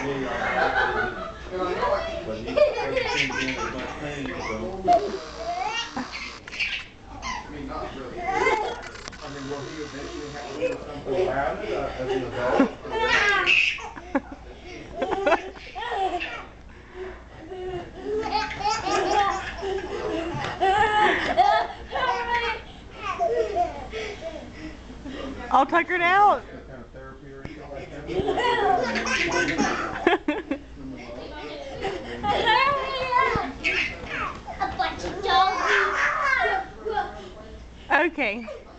But he doesn't seem to be in as much pain, so. I mean, not really. I mean, will he eventually have to do something about it as an adult? All tuckered out. Some kind of therapy or anything like that? A bunch of dogs. Okay.